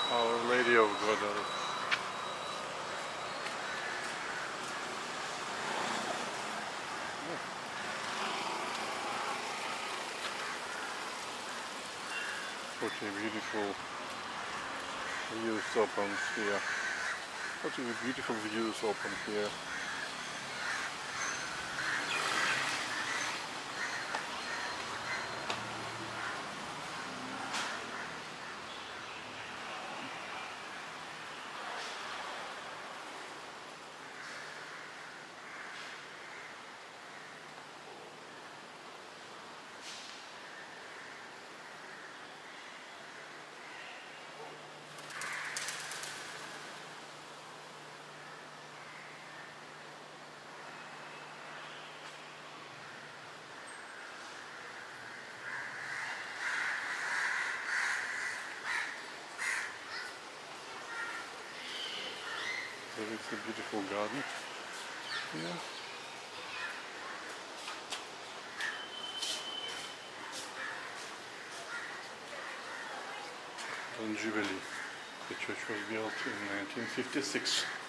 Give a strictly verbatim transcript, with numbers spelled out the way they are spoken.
Our Lady of Guadalupe. What a beautiful views open here. What a beautiful views open here. There is a beautiful garden here. Jubilee. The church was built in nineteen fifty-six.